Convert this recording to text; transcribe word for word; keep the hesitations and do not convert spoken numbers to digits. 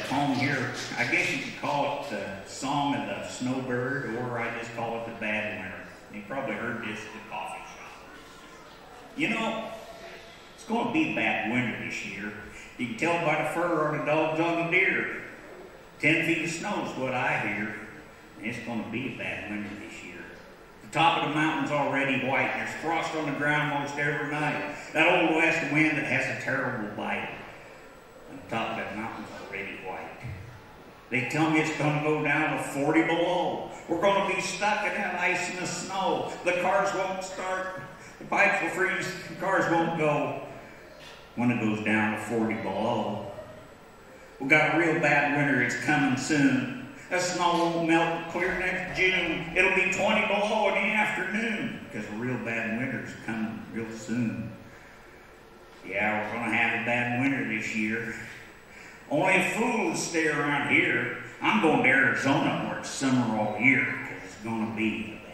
home here. I guess you could call it the Song of the Snowbird, or I just call it the Bad Winter. You probably heard this at the coffee shop. You know, it's going to be a bad winter this year. You can tell by the fur on the dogs on the deer. Ten feet of snow is what I hear. And it's going to be a bad winter this year. The top of the mountain's already white. There's frost on the ground most every night. That old west wind that has a terrible bite. On the top of that mountain's already white. They tell me it's going to go down to forty below. We're going to be stuck in that ice and the snow. The cars won't start. The pipes will freeze. The cars won't go when it goes down to forty below. We've got a real bad winter. It's coming soon. That snow won't melt clear next June. It'll be twenty below in the afternoon because a real bad winter's coming real soon. Yeah, we're going to have a bad winter this year. Only a fool will stay around here. I'm going to Arizona where it's summer all year because it's going to be